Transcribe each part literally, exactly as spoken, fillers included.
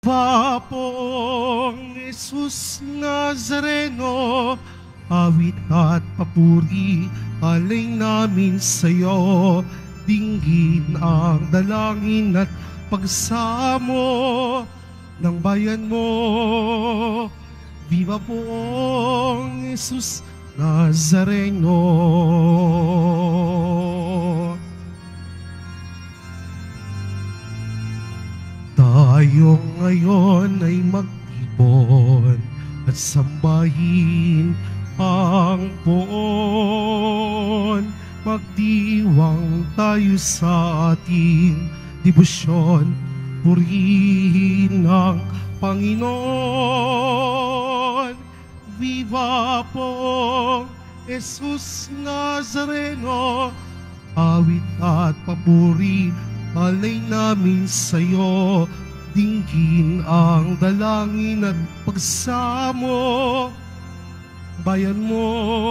Viva pong Jesus Nazareno, awit at papuri alay namin sa'yo. Dinggin ang dalangin at pagsamo ng bayan mo. Viva pong Jesus Nazareno. Tayo ngayon ay magtipon at sambahin ang poon. Magdiwang tayo sa ating debosyon, purihin ang Panginoon. Viva pong Jesus Nazareno, awit at papuri alay namin sa'yo. Dinggin ang dalangin at pagsamo bayan mo.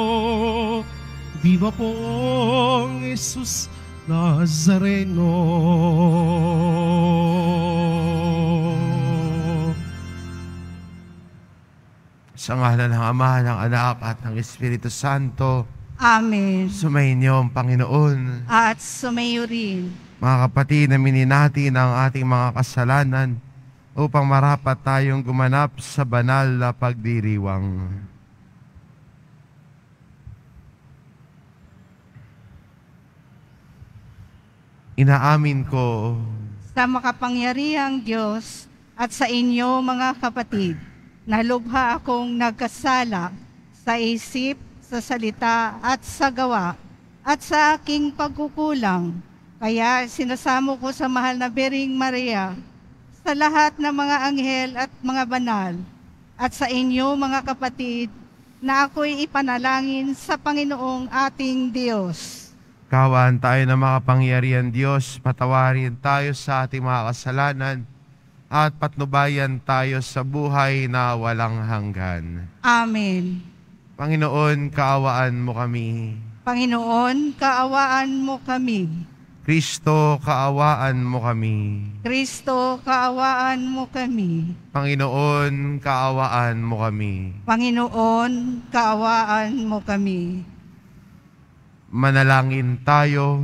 Viva pong Jesus Nazareno. Sa ngalan ng Ama, ng Anak, at ng Espiritu Santo. Amen. Sumainyo ang Panginoon. At sumayo rin. Mga kapatid, aminin natin ang ating mga kasalanan upang marapat tayong gumanap sa banal na pagdiriwang. Inaamin ko Sa makapangyarihang Diyos at sa inyo mga kapatid, na lubha akong nagkasala sa isip, sa salita at sa gawa at sa aking pagkukulang. Kaya sinasamo ko sa mahal na Biring Maria, sa lahat ng mga anghel at mga banal, at sa inyo mga kapatid, na ako'y ipanalangin sa Panginoong ating Diyos. Kaawaan tayo ng makapangyarihan Diyos, patawarin tayo sa ating mga kasalanan, at patnubayan tayo sa buhay na walang hanggan. Amen. Panginoon, kaawaan mo kami. Panginoon, kaawaan mo kami. Kristo, kaawaan mo kami. Kristo, kaawaan mo kami. Panginoon, kaawaan mo kami. Panginoon, kaawaan mo kami. Manalangin tayo.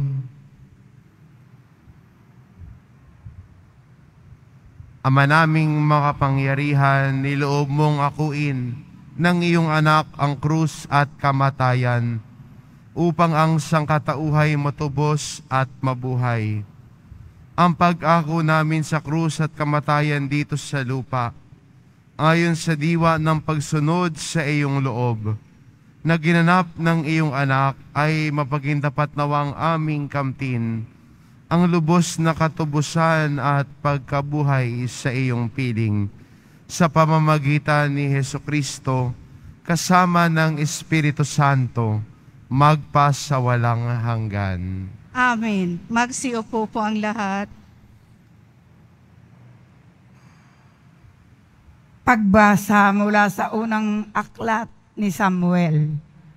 Ama naming makapangyarihan, niloob mong akuin ng iyong anak ang krus at kamatayan, upang ang sangkatauhay matubos at mabuhay. Ang pag-ako namin sa krus at kamatayan dito sa lupa, ayon sa diwa ng pagsunod sa iyong loob, na ginanap ng iyong anak, ay mapagindapat nawang aming kamtin ang lubos na katubusan at pagkabuhay sa iyong piling, sa pamamagitan ni Hesukristo, kasama ng Espiritu Santo, magpa sa walang hanggan. Amen. Magsiupo po ang lahat. Pagbasa mula sa unang aklat ni Samuel.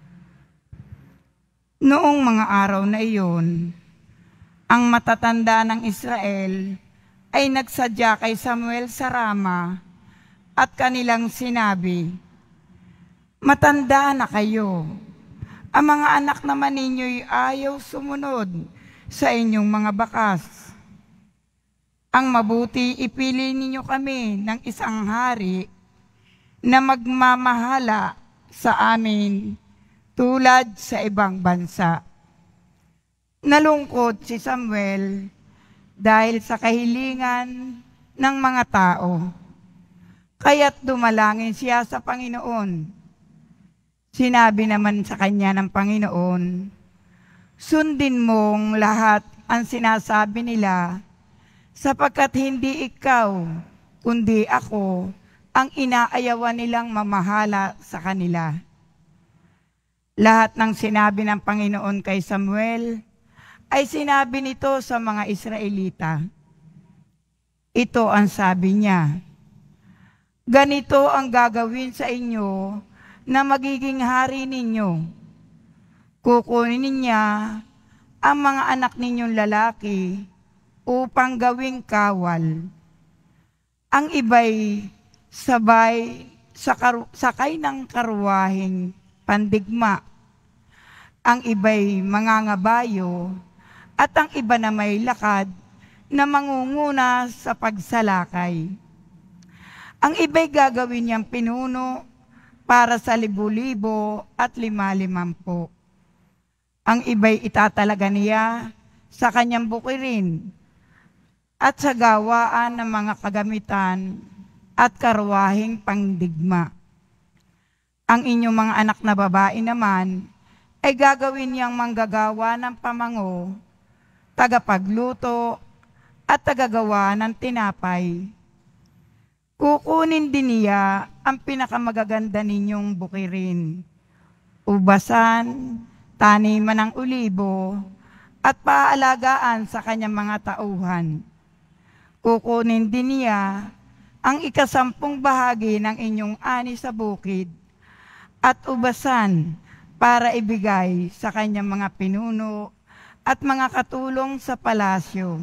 Noong mga araw na iyon, ang matatanda ng Israel ay nagsadya kay Samuel sa Rama at kanilang sinabi, "Matanda na kayo. Ang mga anak naman ninyo'y ayaw sumunod sa inyong mga bakas. Ang mabuti, ipili ninyo kami ng isang hari na magmamahala sa amin tulad sa ibang bansa." Nalungkot si Samuel dahil sa kahilingan ng mga tao, kaya't dumalangin siya sa Panginoon. Sinabi naman sa kanya ng Panginoon, "Sundin mong lahat ang sinasabi nila, sapagkat hindi ikaw, kundi ako, ang inaayawan nilang mamahala sa kanila." Lahat ng sinabi ng Panginoon kay Samuel ay sinabi nito sa mga Israelita. Ito ang sabi niya, "Ganito ang gagawin sa inyo na magiging hari ninyo. Kukunin niya ang mga anak ninyong lalaki upang gawing kawal. Ang iba'y sabay sa karu- sakay ng karuwaheng pandigma. Ang iba'y mangangabayo at ang iba na may lakad na mangunguna sa pagsalakay. Ang iba'y gagawin niyang pinuno para sa libu-libo at lima-limampu. Ang iba'y itatalaga niya sa kanyang bukirin at sa gawaan ng mga kagamitan at karwaheng pangdigma. Ang inyong mga anak na babae naman ay gagawin niyang manggagawa ng pamango, tagapagluto, at tagagawa ng tinapay. Kukunin din niya ang pinakamagaganda ninyong bukirin, ubasan, taniman ng ulibo, at paalagaan sa kanyang mga tauhan. Kukunin din niya ang ikasampung bahagi ng inyong ani sa bukid at ubasan para ibigay sa kanyang mga pinuno at mga katulong sa palasyo.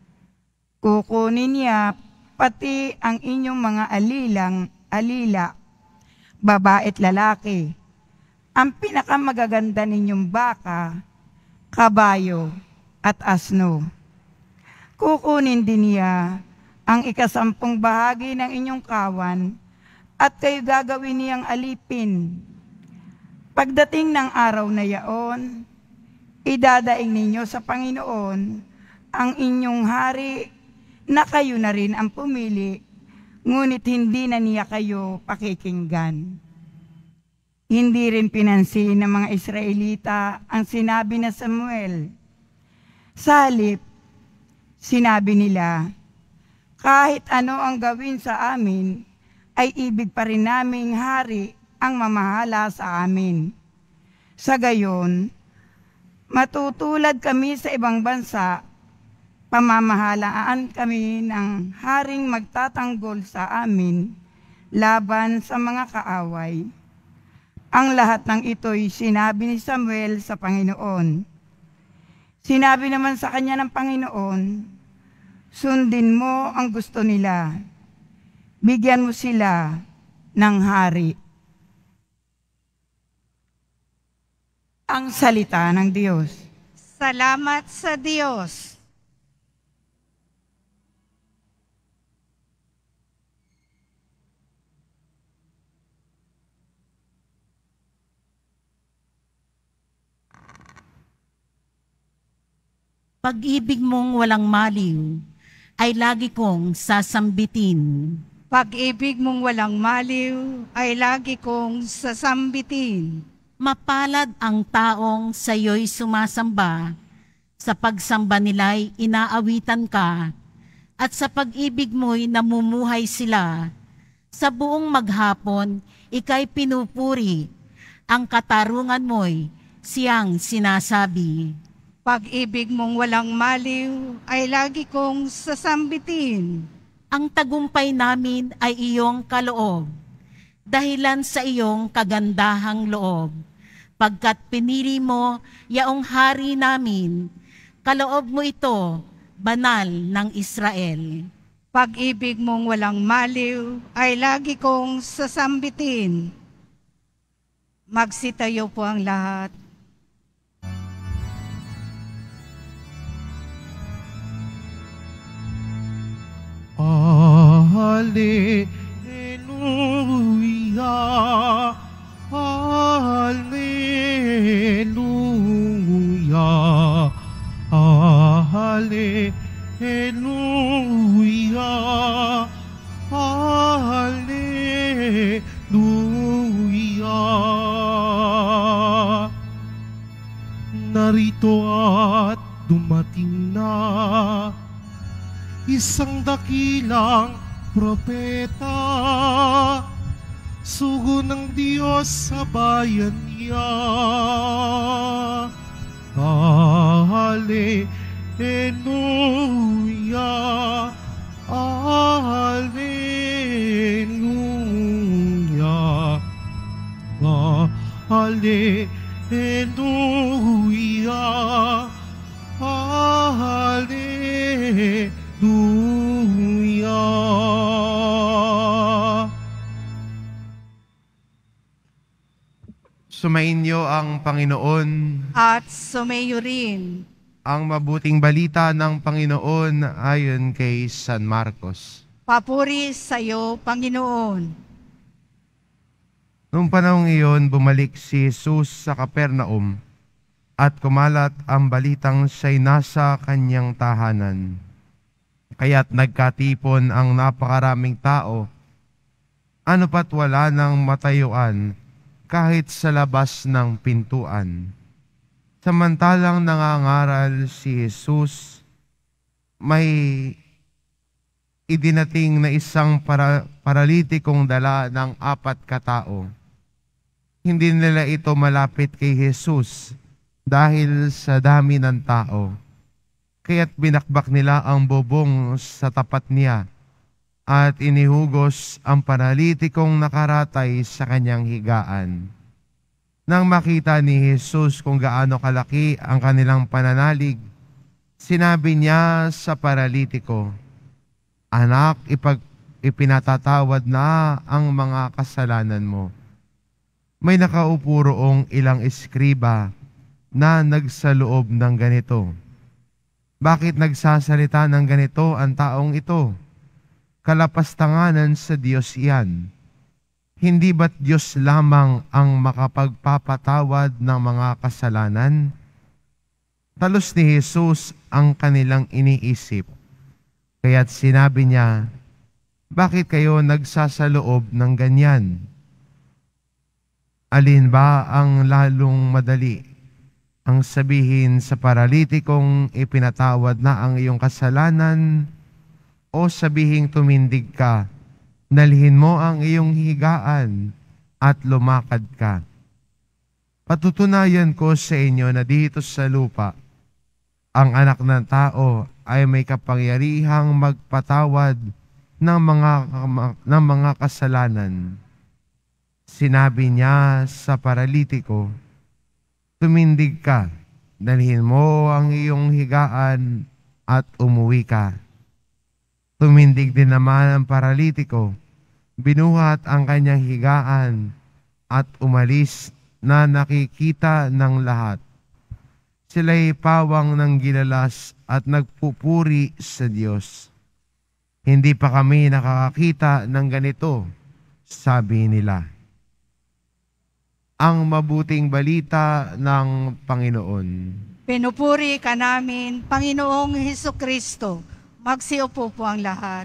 Kukunin niya pati ang inyong mga alilang alila, babae at lalaki, ang pinakamagaganda ninyong baka, kabayo at asno. Kukunin din niya ang ikasampung bahagi ng inyong kawan at kayo gagawin niyang alipin. Pagdating ng araw na yaon, idadaing ninyo sa Panginoon ang inyong hari na kayo na rin ang pumili, ngunit hindi na niya kayo pakikinggan. Hindi rin pinansin ng mga Israelita ang sinabi na Samuel. Sa halip, sinabi nila, kahit ano ang gawin sa amin, ay ibig pa rin naming hari ang mamahala sa amin. Sa gayon, matutulad kami sa ibang bansa, pamamahalaan kami ng haring magtatanggol sa amin laban sa mga kaaway. Ang lahat ng ito'y sinabi ni Samuel sa Panginoon. Sinabi naman sa kanya ng Panginoon, sundin mo ang gusto nila. Bigyan mo sila ng hari. Ang salita ng Diyos. Salamat sa Diyos. Pag-ibig mong walang maliw ay lagi kong sasambitin. Pag-ibig mong walang maliw ay lagi kong sasambitin. Mapalad ang taong sa'yo'y sumasamba, sa pagsamba nila'y inaawitan ka, at sa pag-ibig mo'y namumuhay sila. Sa buong maghapon, ika'y pinupuri, ang katarungan mo'y siyang sinasabi. Pag-ibig mong walang maliw ay lagi kong sasambitin. Ang tagumpay namin ay iyong kaloob, dahilan sa iyong kagandahang loob. Pagkat pinili mo yaong hari namin, kaloob mo ito, banal ng Israel. Pag-ibig mong walang maliw ay lagi kong sasambitin. Magsitayo po ang lahat. Hallelujah, Hallelujah, Hallelujah, Hallelujah. Narito at dumating na isang dakilang propeta, sugo ng Diyos sa bayan niya. Hallelujah, Hallelujah, Hallelujah, Hallelujah. Sumainyo ang Panginoon. At sumayo rin. Ang mabuting balita ng Panginoon ayon kay San Marcos. Papuri sa iyo, Panginoon. Noong panahong iyon, bumalik si Jesus sa Capernaum at kumalat ang balitang siya'y nasa kanyang tahanan. Kaya't nagkatipon ang napakaraming tao, ano pat wala nang matayuan kahit sa labas ng pintuan. Samantalang nangangaral si Jesus, may idinating na isang para, paralitikong dala ng apat katao. Hindi nila ito malapit kay Jesus dahil sa dami ng tao. Kaya't binakbak nila ang bubong sa tapat niya at inihugos ang paralitikong nakaratay sa kanyang higaan. Nang makita ni Jesus kung gaano kalaki ang kanilang pananalig, sinabi niya sa paralitiko, "Anak, ipag ipinatatawad na ang mga kasalanan mo." May nakaupo roong ilang eskriba na nagsaloob ng ganito, "Bakit nagsasalita ng ganito ang taong ito? Kalapastanganan sa Diyos iyan. Hindi ba't Diyos lamang ang makapagpapatawad ng mga kasalanan?" Talos ni Jesus ang kanilang iniisip. Kaya't sinabi niya, "Bakit kayo nagsasaloob ng ganyan? Alin ba ang lalong madali? Ang sabihin sa paralitikong ipinatawad na ang iyong kasalanan, o sabihing tumindig ka, dalhin mo ang iyong higaan at lumakad ka? Patutunayan ko sa inyo na dito sa lupa, ang anak ng tao ay may kapangyarihang magpatawad ng mga, ng mga kasalanan." Sinabi niya sa paralitiko, "Tumindig ka, dalhin mo ang iyong higaan at umuwi ka." Tumindig din naman ang paralitiko, binuhat ang kanyang higaan at umalis na nakikita ng lahat. Sila'y pawang ng gilalas at nagpupuri sa Diyos. "Hindi pa kami nakakakita ng ganito," sabi nila. Ang mabuting balita ng Panginoon. Pinupuri ka namin, Panginoong Hesukristo. Magsiupo po ang lahat.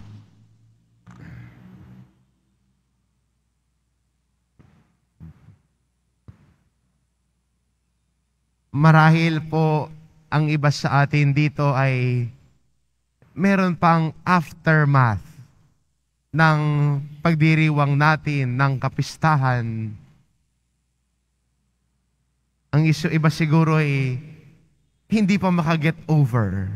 Marahil po ang iba sa atin dito ay meron pang aftermath ng pagdiriwang natin ng kapistahan. Ang iso, iba siguro ay hindi pa makaget over.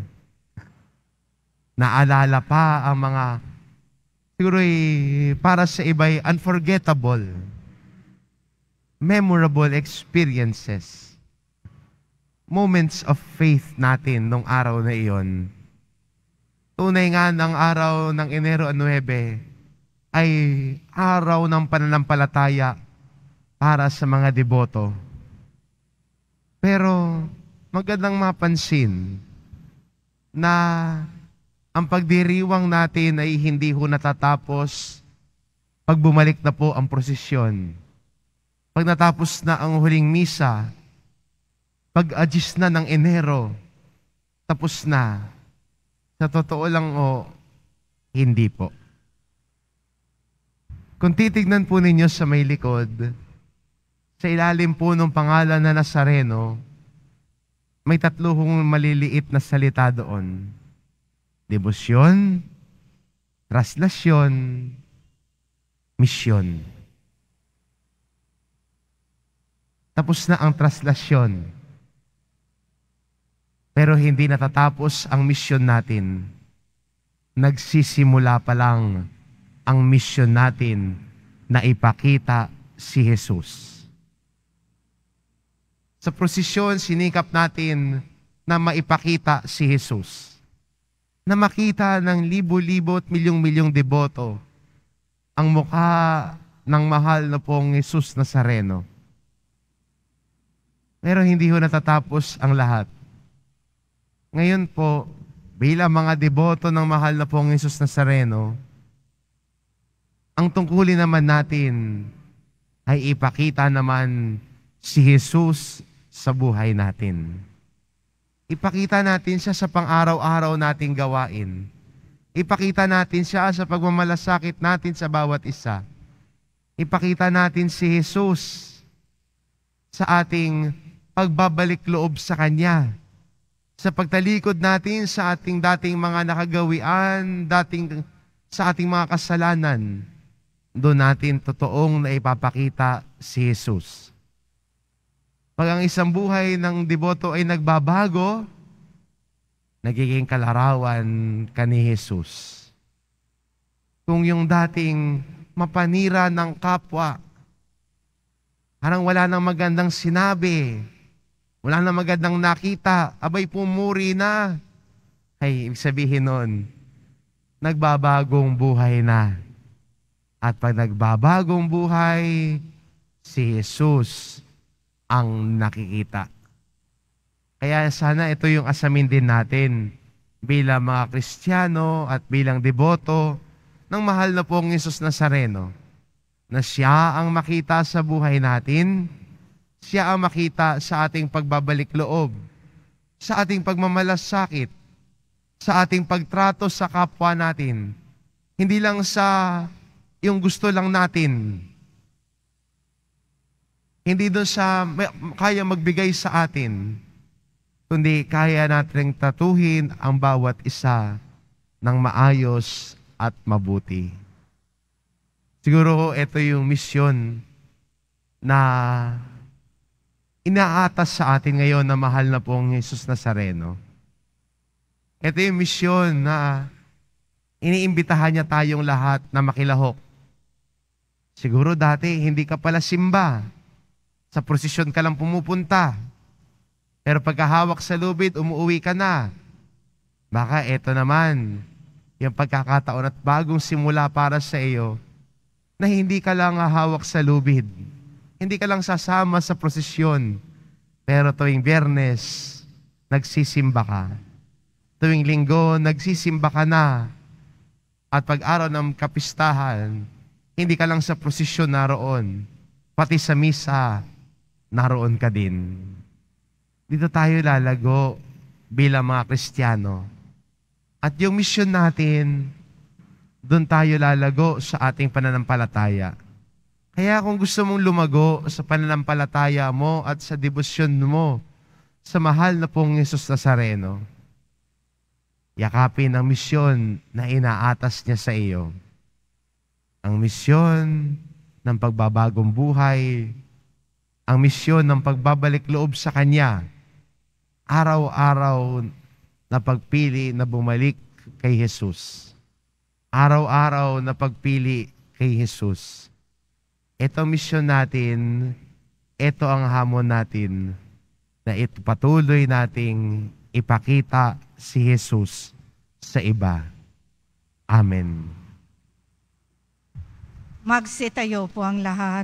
Naalala pa ang mga, siguro ay para sa iba ay unforgettable, memorable experiences, moments of faith natin nung araw na iyon. Tunay nga ng araw ng Enero nuwebe ay araw ng pananampalataya para sa mga deboto. Pero magandang mapansin na ang pagdiriwang natin ay hindi ho natatapos pag bumalik na po ang prosesyon. Pag natapos na ang huling misa, pag-adjust na ng Enero, tapos na. Sa totoo lang o, hindi po. Kung titignan po ninyo sa may likod, sa ilalim po ng pangalan na Nazareno, may tatlo hong maliliit na salita doon. Debosyon, traslasyon, misyon. Tapos na ang traslasyon. Pero hindi natatapos ang misyon natin. Nagsisimula pa lang ang misyon natin na ipakita si Jesus. Sa prosesyon, sinikap natin na maipakita si Jesus. Na makita ng libo-libo at milyong-milyong deboto ang mukha ng mahal na pong Jesus Nazareno. Pero hindi ho natatapos ang lahat. Ngayon po, bilang mga deboto ng mahal na pong Jesus Nazareno, ang tungkulin naman natin ay ipakita naman si Jesus sa buhay natin. Ipakita natin siya sa pang-araw-araw nating gawain. Ipakita natin siya sa pagmamalasakit natin sa bawat isa. Ipakita natin si Jesus sa ating pagbabalik loob sa Kanya. Sa pagtalikod natin sa ating dating mga nakagawian, dating sa ating mga kasalanan, doon natin totoong naipapakita si Jesus. Pag ang isang buhay ng deboto ay nagbabago, nagiging kalarawan ka ni Jesus. Kung yung dating mapanira ng kapwa, parang wala nang magandang sinabi, wala nang magandang nakita, abay pumuri na, ay ibig sabihin nun, nagbabagong buhay na. At pag nagbabagong buhay, si Jesus ang nakikita. Kaya sana ito yung asamin din natin bilang mga Kristiyano at bilang deboto ng mahal na pong Jesus Nazareno, na siya ang makita sa buhay natin, siya ang makita sa ating pagbabalik loob, sa ating pagmamalasakit, sa ating pagtrato sa kapwa natin. Hindi lang sa yung gusto lang natin. Hindi doon sa kaya magbigay sa atin, kundi kaya natin tratuhin ang bawat isa ng maayos at mabuti. Siguro ito yung misyon na inaatas sa atin ngayon na mahal na pong Jesus Nazareno. Ito yung misyon na iniimbitahan niya tayong lahat na makilahok. Siguro dati hindi ka pala simba. Sa prosesyon ka lang pumupunta. Pero pagkahawak sa lubid, umuwi ka na. Baka eto naman, yung pagkakataon at bagong simula para sa iyo, na hindi ka lang hawak sa lubid. Hindi ka lang sasama sa prosesyon. Pero tuwing Biyernes, nagsisimba ka. Tuwing Linggo, nagsisimba ka na. At pag-araw ng kapistahan, hindi ka lang sa prosesyon naroon, pati sa misa, naroon ka din. Dito tayo lalago bilang mga Kristiyano. At yung misyon natin, doon tayo lalago sa ating pananampalataya. Kaya kung gusto mong lumago sa pananampalataya mo at sa debosyon mo sa mahal na pong Jesus Nazareno, yakapin ang misyon na inaatas niya sa iyo. Ang misyon ng pagbabagong buhay, ang misyon ng pagbabalik loob sa Kanya, araw-araw na pagpili na bumalik kay Jesus. Araw-araw na pagpili kay Jesus. Ito ang misyon natin, ito ang hamon natin, na ito patuloy nating ipakita si Jesus sa iba. Amen. Magsitayo po ang lahat.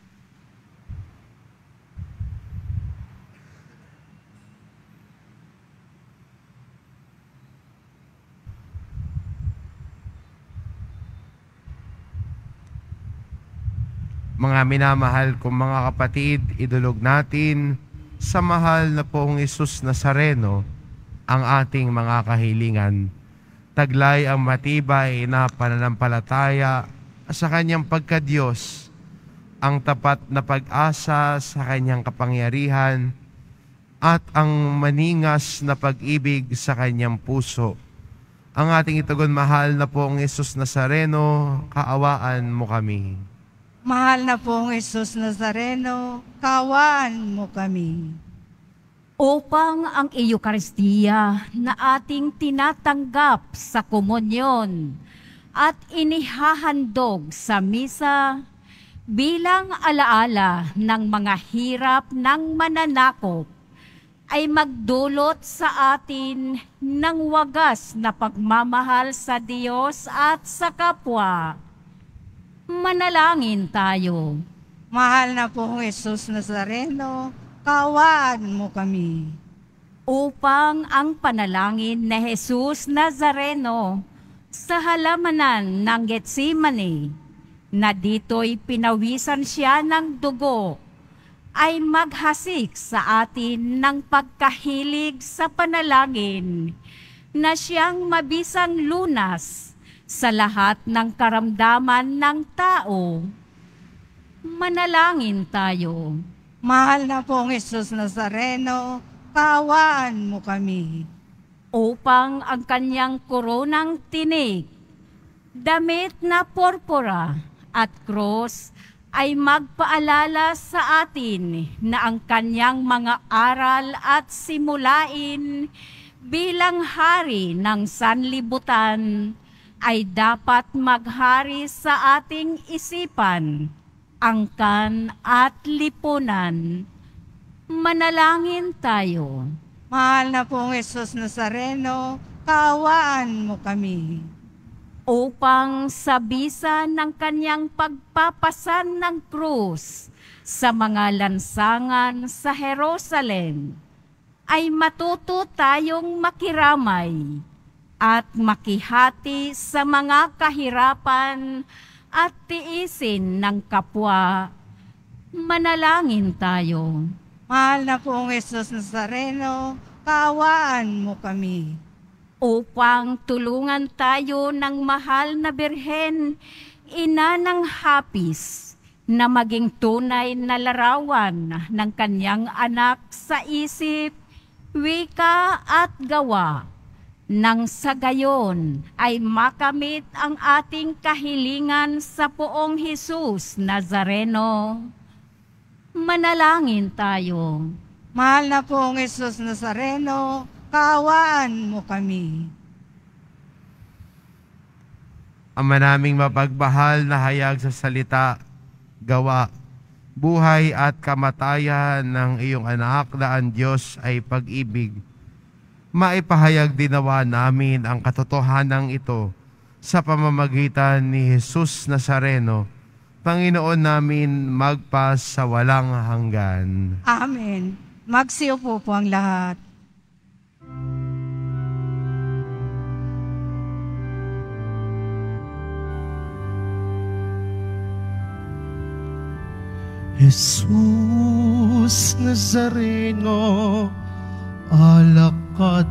Mga minamahal kong mga kapatid, idulog natin sa mahal na pong Jesus Nazareno ang ating mga kahilingan. Taglay ang matibay na pananampalataya sa Kanyang pagka-Diyos, ang tapat na pag-asa sa Kanyang kapangyarihan, at ang maningas na pag-ibig sa Kanyang puso. Ang ating itugon mahal na pong Jesus Nazareno, kaawaan mo kami. Mahal na pong Jesus Nazareno, kaawaan mo kami. Upang ang Eucharistia na ating tinatanggap sa komunyon at inihahandog sa misa bilang alaala ng mga hirap ng mananakop ay magdulot sa atin ng wagas na pagmamahal sa Diyos at sa kapwa. Manalangin tayo. Mahal na pong Jesus Nazareno, kaawaan mo kami. Upang ang panalangin ni Jesus Nazareno sa halamanan ng Getsemani, na dito'y pinawisan siya ng dugo, ay maghasik sa atin ng pagkahilig sa panalangin, na siyang mabisang lunas sa lahat ng karamdaman ng tao. Manalangin tayo. Mahal na pong Jesus Nazareno, kaawaan mo kami. Upang ang kanyang koronang tinig, damit na porpora at cross ay magpaalala sa atin na ang kanyang mga aral at simulain bilang hari ng sanlibutan ay dapat maghari sa ating isipan, angkan at lipunan. Manalangin tayo. Mahal na pong Jesus Nazareno, kaawaan mo kami. Upang sa bisa ng kanyang pagpapasan ng krus sa mga lansangan sa Jerusalem, ay matuto tayong makiramay at makihati sa mga kahirapan at tiisin ng kapwa. Manalangin tayo. Mahal na pong Jesus Nazareno, kaawaan mo kami. Upang tulungan tayo ng mahal na Birhen, ina ng hapis, na maging tunay na larawan ng kanyang anak sa isip, wika at gawa, nang sa gayon ay makamit ang ating kahilingan sa Poong Jesus Nazareno. Manalangin tayo. Mahal na pong Jesus Nazareno, kaawaan mo kami. Ama naming mapagmahal na hayag sa salita, gawa, buhay at kamatayan ng iyong anak na ang Diyos ay pag-ibig, maipahayag dinawa namin ang katotohanan ito sa pamamagitan ni Jesus Nazareno, Panginoon namin magpas sa walang hanggan. Amen. Magsiupo po ang lahat. Jesus Nazareno, alak at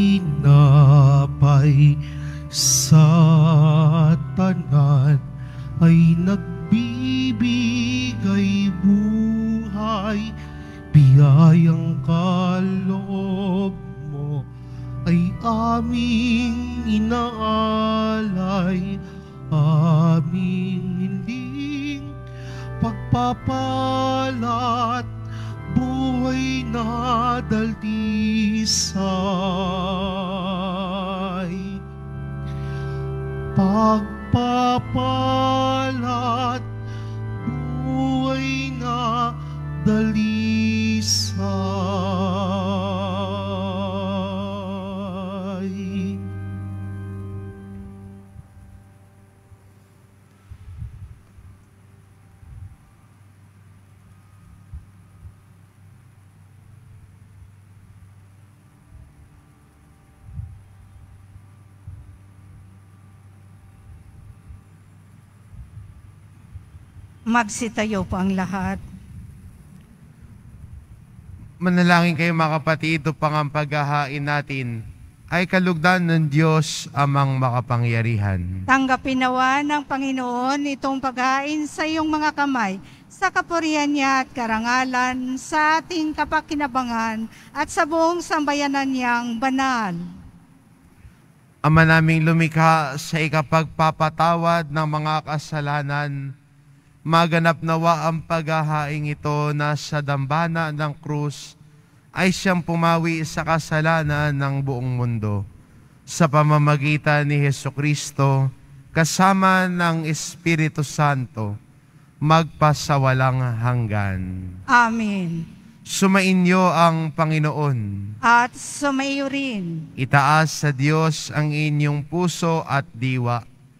tinapay sa tanan ay nagbibigay buhay, biyayang kaloob mo ay aming inaalay, aming hinding pagpapalat, buhay na daldisay. Pagpapalat, buhay na dalisay. Magsitayo po ang lahat. Manalangin kayo mga kapatid, upang ang paghahain natin ay kalugdan ng Diyos amang makapangyarihan. Tanggapin nawa ng Panginoon itong paghain sa iyong mga kamay, sa kapurihan niya at karangalan, sa ating kapakinabangan at sa buong sambayanan niyang banal. Ama naming lumikha, sa ikapagpapatawad ng mga kasalanan, maganap nawa ang paghahaing ito na sa dambana ng krus ay siyang pumawi sa kasalanan ng buong mundo. Sa pamamagitan ni Hesukristo, kasama ng Espiritu Santo, magpasawalang hanggan. Amen. Sumainyo ang Panginoon. At sumaiyo rin. Itaas sa Diyos ang inyong puso at diwa.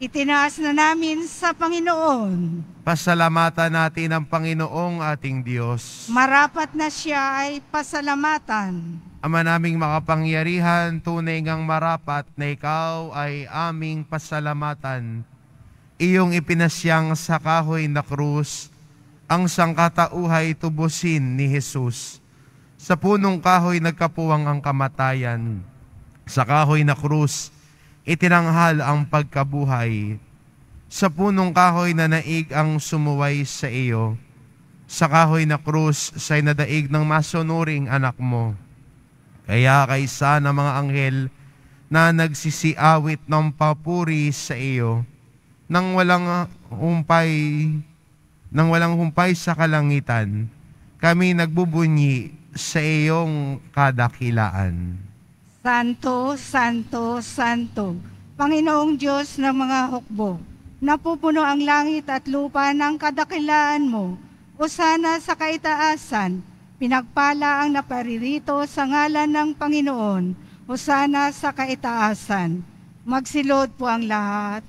Itinaas na namin sa Panginoon. Pasalamatan natin ang Panginoong ating Diyos. Marapat na siya ay pasalamatan. Ama naming makapangyarihan, tunay ngang marapat na ikaw ay aming pasalamatan. Iyong ipinasyang sa kahoy na krus, ang sangkatauhay tubusin ni Jesus. Sa punong kahoy nagkapuwang ang kamatayan. Sa kahoy na krus, itinanghal ang pagkabuhay. Sa punong kahoy na naig ang sumuway sa iyo. Sa kahoy na krus, siya'y nadaig ng masunuring anak mo. Kaya kaysa ng mga anghel na nagsisiawit ng papuri sa iyo, nang walang humpay, nang walang humpay sa kalangitan, kami nagbubunyi sa iyong kadakilaan. Santo, Santo, Santo, Panginoong Diyos ng mga hukbo, napupuno ang langit at lupa ng kadakilaan mo. Hosana sa kaitaasan, pinagpala ang naparirito sa ngalan ng Panginoon. Hosana sa kaitaasan. Magsilod po ang lahat.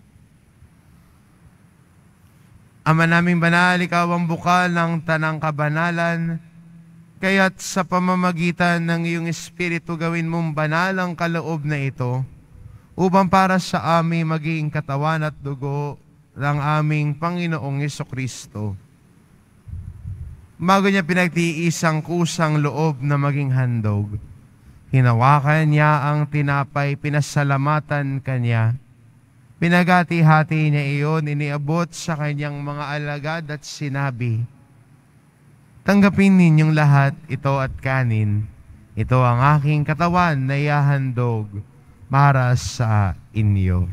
Ama naming banal, ikaw ang bukal ng tanang kabanalan, kaya't sa pamamagitan ng iyong Espiritu gawin mong banal ang kaloob na ito, upang para sa amin maging katawan at dugo ng aming Panginoong Jesucristo. Bago niya pinagtiis ang kusang loob na maging handog, hinawakan niya ang tinapay, pinasalamatan kanya. Pinagati-hati niya iyon, iniabot sa kanyang mga alagad at sinabi, tanggapin ninyong lahat ito at kanin. Ito ang aking katawan na ihahandog para sa inyo.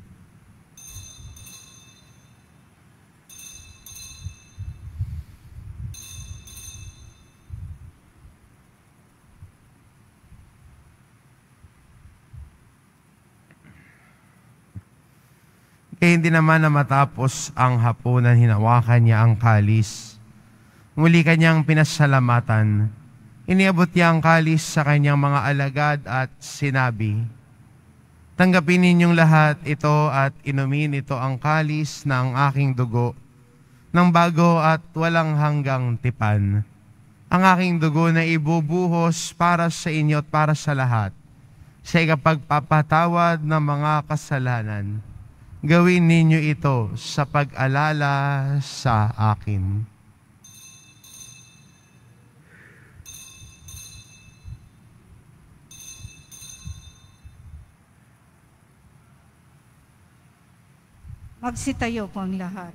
Kaya hindi naman na matapos ang hapunan, hinawakan niya ang kalis. Muli kanyang pinasalamatan. Iniabot niya ang kalis sa kanyang mga alagad at sinabi, tanggapin ninyong lahat ito at inumin ito ang kalis na ang aking dugo, ng bago at walang hanggang tipan. Ang aking dugo na ibubuhos para sa inyo at para sa lahat, sa ikapagpapatawad ng mga kasalanan. Gawin ninyo ito sa pag-alala sa akin. Magsitayo po ang lahat.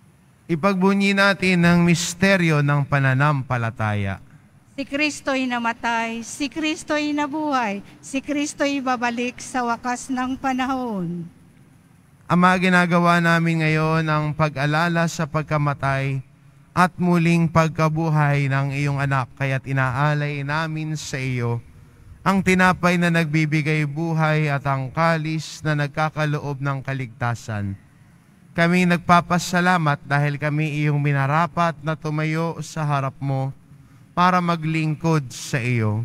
Ipagbunyi natin ang misteryo ng pananampalataya. Si Kristo'y namatay, si Kristo'y nabuhay, si Kristo'y babalik sa wakas ng panahon. Ama, ginagawa namin ngayon ang pag-alala sa pagkamatay at muling pagkabuhay ng iyong anak, kaya't inaalay namin sa iyo ang tinapay na nagbibigay buhay at ang kalis na nagkakaloob ng kaligtasan. Kami nagpapasalamat dahil kami iyong minarapat na tumayo sa harap mo para maglingkod sa iyo.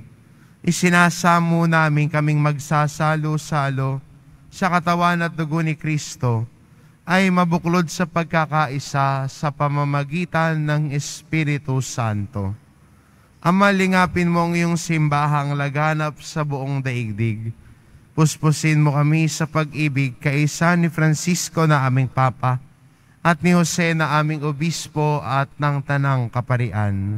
Isinasamo namin kaming magsasalo-salo sa katawan at dugo ni Kristo ay mabuklod sa pagkakaisa sa pamamagitan ng Espiritu Santo. Ama, lingapin mo ang iyong simbahang laganap sa buong daigdig. Puspusin mo kami sa pag-ibig kaisa ni Francisco na aming Papa at ni Jose na aming Obispo at ng Tanang Kaparian.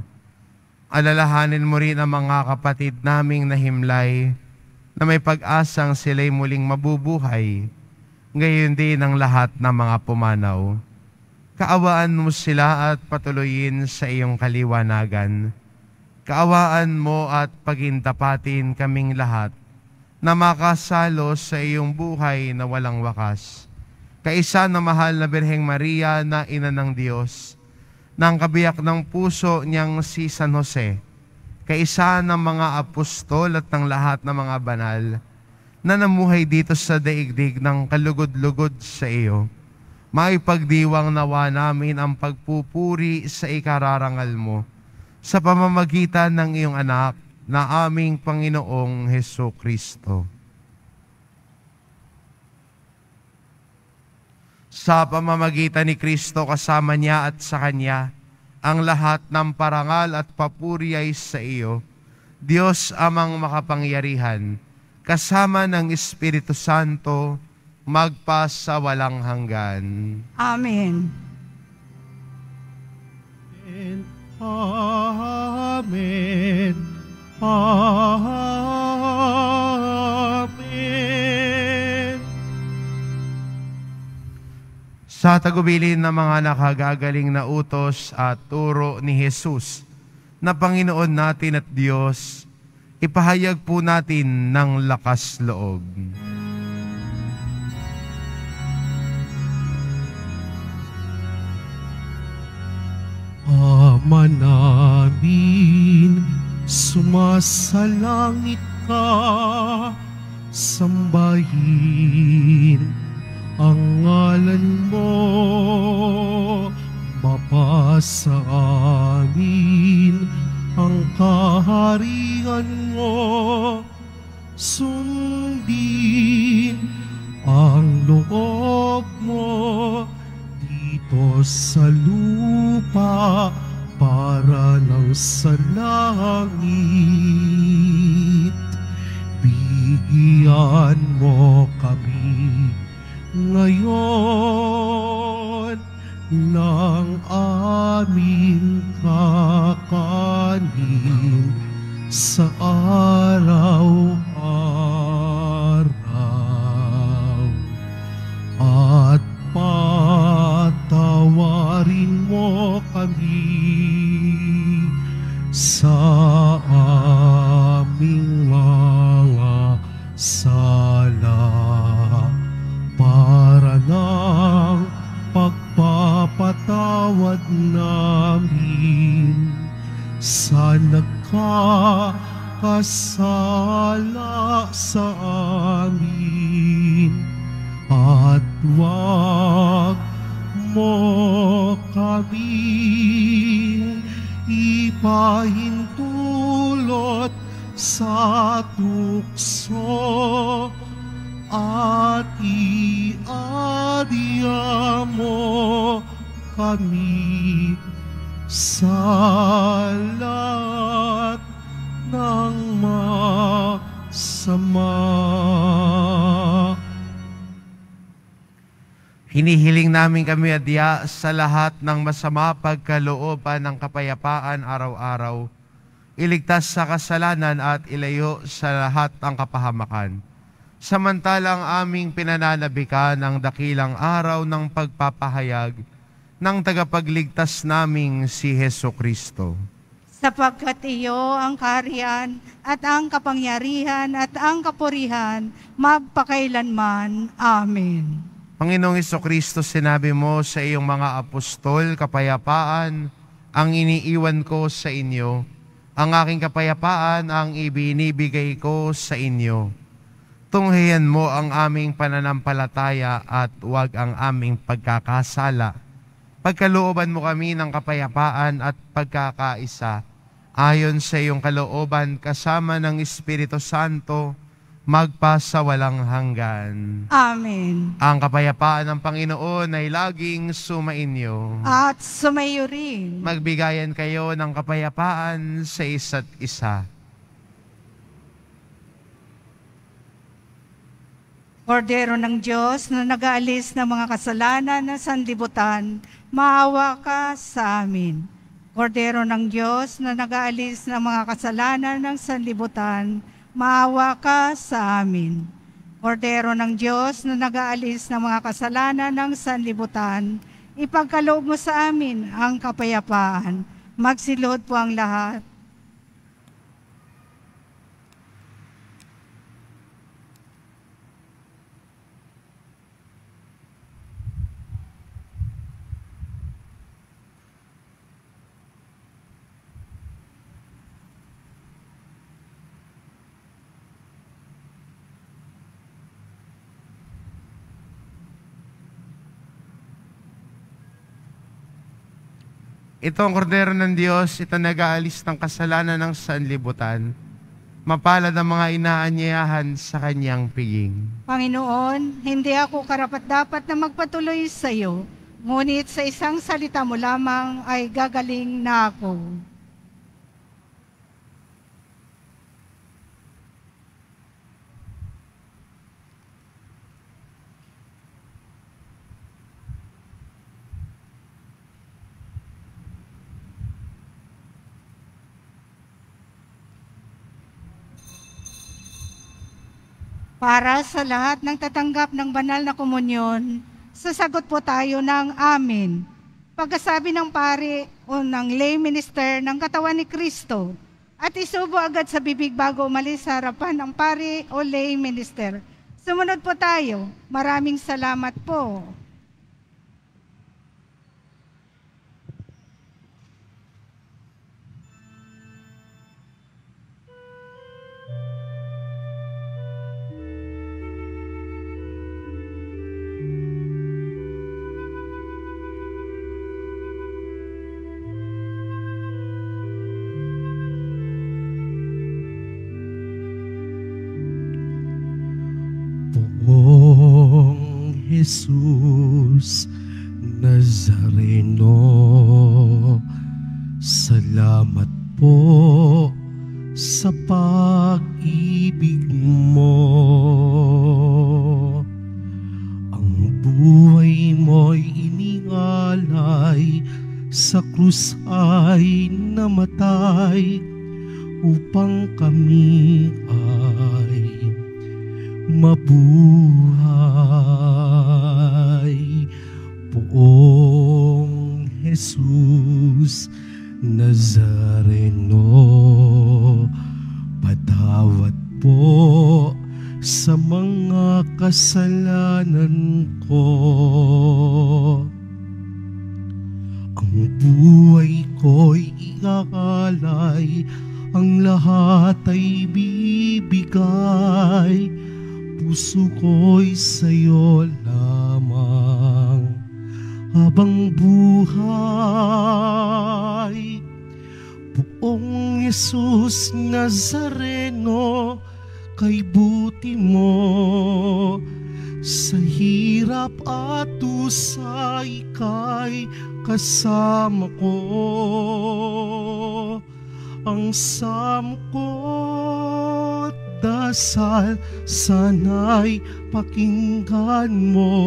Alalahanin mo rin ang mga kapatid naming nahimlay na may pag-asang sila'y muling mabubuhay, gayon din ang lahat ng mga pumanaw. Kaawaan mo sila at patuloyin sa iyong kaliwanagan. Kaawaan mo at pagintapatin kaming lahat na makasalo sa iyong buhay na walang wakas. Kaisa na mahal na Birheng Maria na Ina ng Diyos, ng kabiyak ng puso niyang si San Jose, kaisa ng mga apostol at ng lahat ng mga banal na namuhay dito sa daigdig ng kalugod-lugod sa iyo, maipagdiwang nawa namin ang pagpupuri sa ikararangal mo sa pamamagitan ng iyong anak na aming Panginoong Hesukristo. Sa pamamagitan ni Kristo kasama niya at sa Kanya, ang lahat ng parangal at papuri ay sa iyo, Diyos Amang makapangyarihan, kasama ng Espiritu Santo, magpa sa walang hanggan. Amen. Amen. Amen. Sa tagubilin ng mga nakagagaling na utos at turo ni Jesus na Panginoon natin at Diyos, ipahayag po natin ng lakas loob. Ama namin, sumasalangit ka, sambahin ang ngalan mo, mapasa amin ang kaharian mo, sundin ang loob mo dito sa lupa para ng sa langit. Bigyan mo kami ngayon ng aming kakanin sa araw-araw, at patawarin mo kami sa aming mga sala, para ng pagpapatawad namin sa nagkakasala sa amin, at wag mo kami ipahintulot sa tukso, at iadya mo kami sa lahat ng masama. Hinihiling namin kami adya sa lahat ng masama pagkalooban ng kapayapaan araw-araw, iligtas sa kasalanan at ilayo sa lahat ng kapahamakan. Samantalang aming pinananabikan ang dakilang araw ng pagpapahayag ng tagapagligtas naming si Hesukristo. Sapagkat iyo ang kaharian at ang kapangyarihan at ang kapurihan magpakailanman. Amen. Panginoong Hesukristo, sinabi mo sa iyong mga apostol, kapayapaan ang iniiwan ko sa inyo, ang aking kapayapaan ang ibinibigay ko sa inyo. Tunghayan mo ang aming pananampalataya at huwag ang aming pagkakasala. Pagkalooban mo kami ng kapayapaan at pagkakaisa, ayon sa iyong kalooban kasama ng Espiritu Santo, magpa sa walang hanggan. Amen. Ang kapayapaan ng Panginoon ay laging sumainyo. At sumayo rin. Magbigayan kayo ng kapayapaan sa isa't isa. Kordero ng Diyos na nag-aalis ng mga kasalanan ng sanlibutan, maawa ka sa amin. Kordero ng Diyos na nag-aalis ng mga kasalanan ng sanlibutan, maawa ka sa amin. Kordero ng Diyos na nag-aalis ng mga kasalanan ng sanlibutan, ipagkaloob mo sa amin ang kapayapaan. Magsilod po ang lahat. Ito ang kordero ng Diyos, ito nag-aalis ng kasalanan ng sanlibutan. Mapalad ang mga inaanyayahan sa kanyang piging. Panginoon, hindi ako karapat-dapat na magpatuloy sa iyo, ngunit sa isang salita mo lamang ay gagaling na ako. Para sa lahat ng tatanggap ng banal na komunyon, sasagot po tayo ng amen. Pagkasabi ng pari o ng lay minister ng katawan ni Kristo, at isubo agad sa bibig bago umalis sa harapan ng pari o lay minister. Sumunod po tayo. Maraming salamat po. Poong Jesus Nazareno, salamat po sa pag-ibig mo. Ang buhay mo'y iningalay, sa krus ay namatay, upang kami ay mabuhay. Poong Jesus Nazareno, patawad po sa mga kasalanan ko. Ang buhay ko'y iaalay, ang lahat ay bibigay, puso ko'y sa'yo lamang habang buhay. Poong Jesus Nazareno, kay buti mo, sa hirap at dusa ika'y kasama ko. Ang samo ko't dasal sana'y pakinggan mo,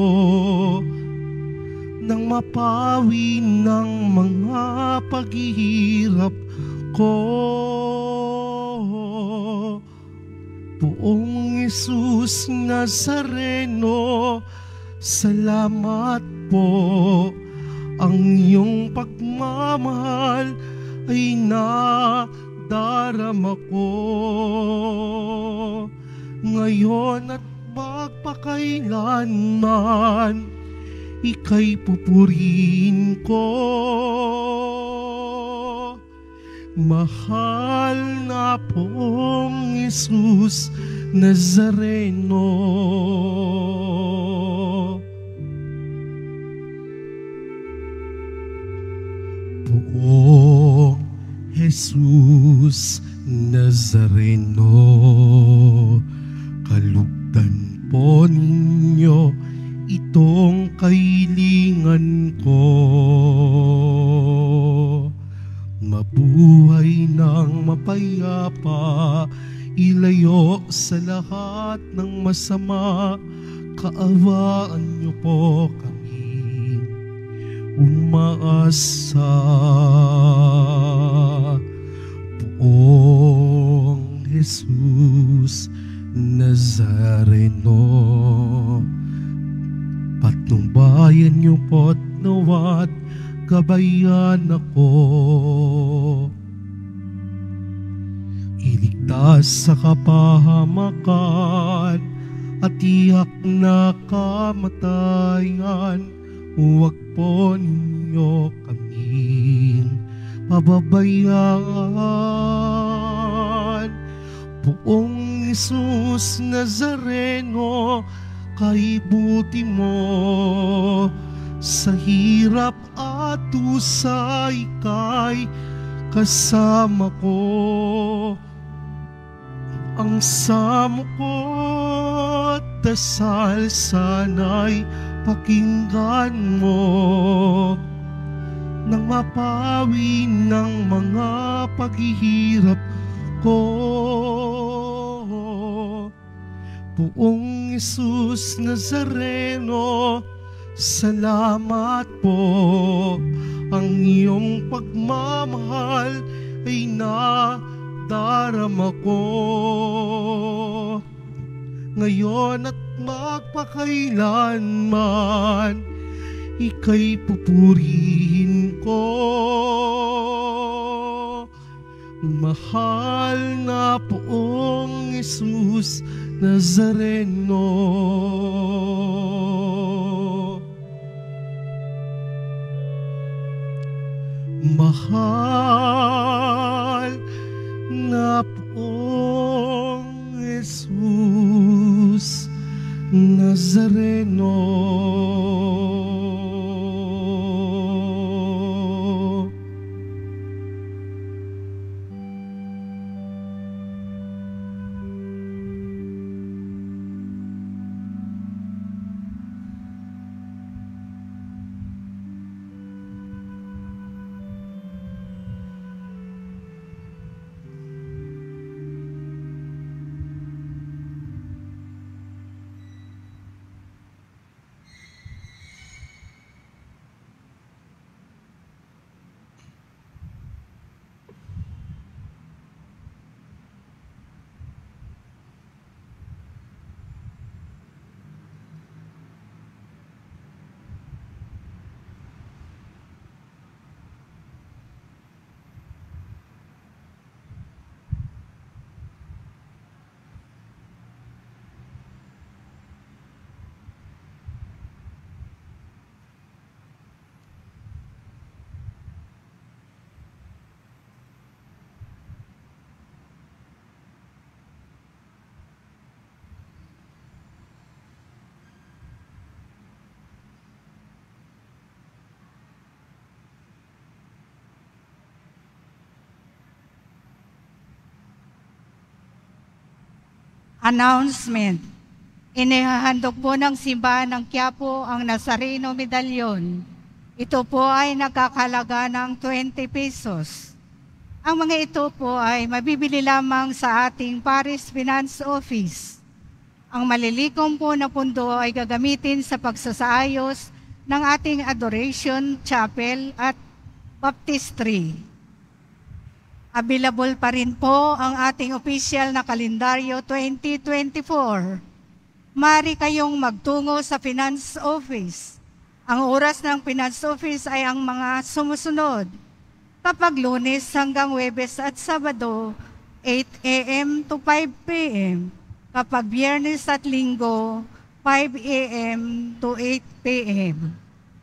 nang mapawi ng mga paghihirap ko. Poong Jesus Nazareno, salamat po. Ang iyong pagmamahal ay nadarama ko. Ngayon at magpakailanman, ika'y pupurihin ko. Mahal na Poong Jesus Nazareno, Poong Jesus Nazareno, kalugdan po ninyo itong kailingan ko. Mabuhay ng mapayapa, ilayo sa lahat ng masama, kaawaan niyo po kami umaasa. Poong Jesus Nazareno, patnubayan niyo po't nawat gabayan ako. Iligtas sa kapahamakan at tiyak na kamatayan, huwag po ninyo kaming pababayaan. Poong Jesus Nazareno, kay buti mo, sa hirap at dusa ika'y kasama ko. Ang samo ko't dasal sana'y pakinggan mo, nang mapawi ng mga paghihirap ko. Poong Jesus Nazareno, salamat po. Ang iyong pagmamahal ay nadarama ko. Ngayon at magpakailanman, ika'y pupurihin ko. Mahal na Poong Jesus Nazareno. Mahal na Poong Jesus Nazareno. Announcement. Inihahandog po ng simbahan ng Quiapo ang Nazareno Medallion. Ito po ay nagkakalaga ng twenty pesos. Ang mga ito po ay mabibili lamang sa ating Parish Finance Office. Ang malilikom po na pundo ay gagamitin sa pagsasaayos ng ating Adoration Chapel at Baptistry. Available pa rin po ang ating official na kalendaryo twenty twenty-four. Mari kayong magtungo sa Finance Office. Ang oras ng Finance Office ay ang mga sumusunod. Kapag Lunes hanggang Huwebes at Sabado, eight a m to five p m Kapag Biyernes at Linggo, five a m to eight p m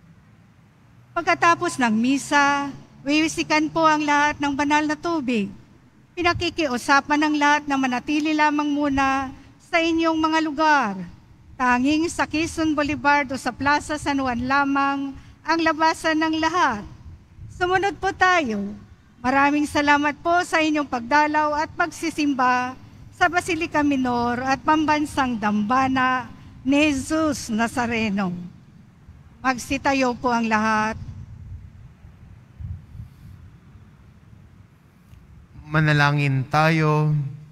Pagkatapos ng misa, wiwisikan po ang lahat ng banal na tubig. Pinakikiusapan ng lahat na manatili lamang muna sa inyong mga lugar. Tanging sa Quezon Boulevard o sa Plaza San Juan lamang ang labasan ng lahat. Sumunod po tayo. Maraming salamat po sa inyong pagdalaw at pagsisimba sa Basilica Minor at Pambansang Dambana ni Jesus Nazareno. Magsitayo po ang lahat. Manalangin tayo.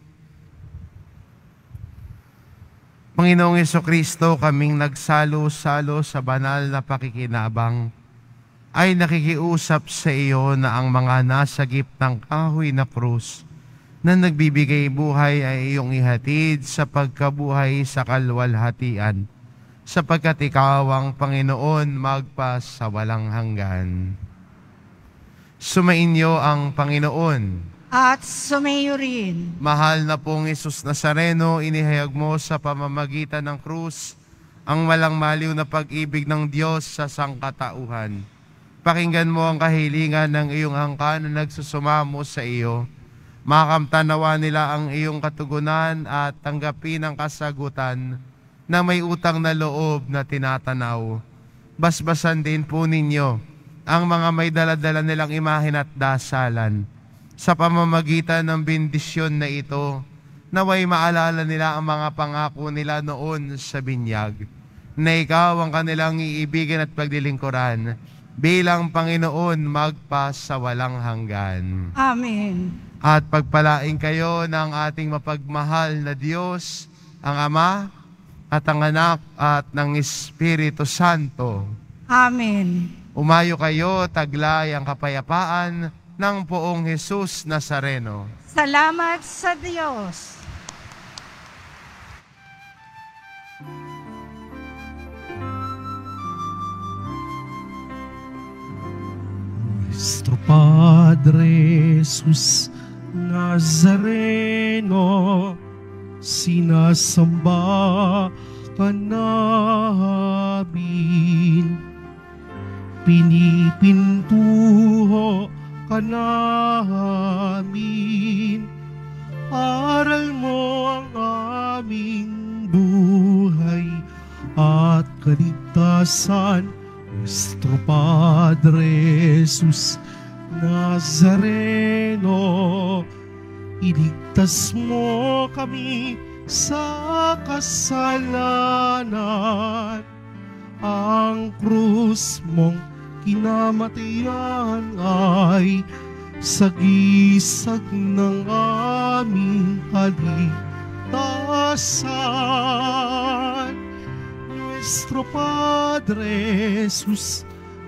Panginoong Jesucristo, kaming nagsalo-salo sa banal na pakikinabang, ay nakikiusap sa iyo na ang mga nasagip ng kahoy na krus na nagbibigay buhay ay iyong ihatid sa pagkabuhay sa kalwalhatian, sapagkat ikaw ang Panginoon magpa sa walang hanggan. Sumainyo ang Panginoon. At sumayo rin. Mahal na pong Jesus Nazareno, inihayag mo sa pamamagitan ng krus ang walang maliw na pag-ibig ng Diyos sa sangkatauhan. Pakinggan mo ang kahilingan ng iyong angkan na nagsusumamo sa iyo. Makamtanawa nila ang iyong katugunan at tanggapin ang kasagutan na may utang na loob na tinatanaw. Basbasan din po ninyo ang mga may daladala nilang imahin at dasalan. Sa pamamagitan ng bendisyon na ito, naway maalala nila ang mga pangako nila noon sa binyag, na ikaw ang kanilang iibigin at paglilingkuran bilang Panginoon magpasawalang hanggan. Amen. At pagpalain kayo ng ating mapagmahal na Diyos, ang Ama at ang Anak at ng Espiritu Santo. Amen. Umayo kayo, taglay ang kapayapaan ng Poong Jesus Nazareno. Salamat sa Diyos. Nuestro Padre Jesus Nazareno, sinasamba ka namin, pinipintuho ka namin, aral mo ang aming buhay at kaligtasan. Nuestro Padre Jesus Nazareno, iligtas mo kami sa kasalanan. Ang krus mong kinamatayan ay sagisag ng aming kaligtasan. Nuestro Padre Jesus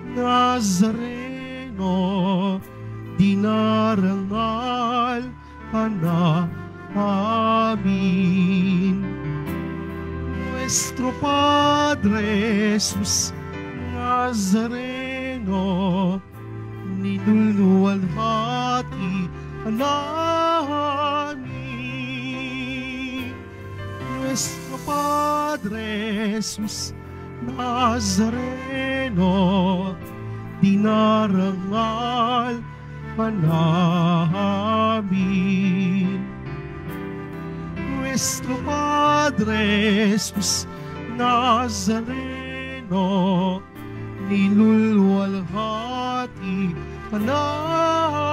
Nazareno, dinarangal ka namin. Nuestro Padre Jesus Nazareno, ninululuwalhati ka namin. Nuestro Padre Jesus Nazareno, dinarangal ka namin. Nuestro Padre Jesus Nazareno, niluluwalhati ka namin.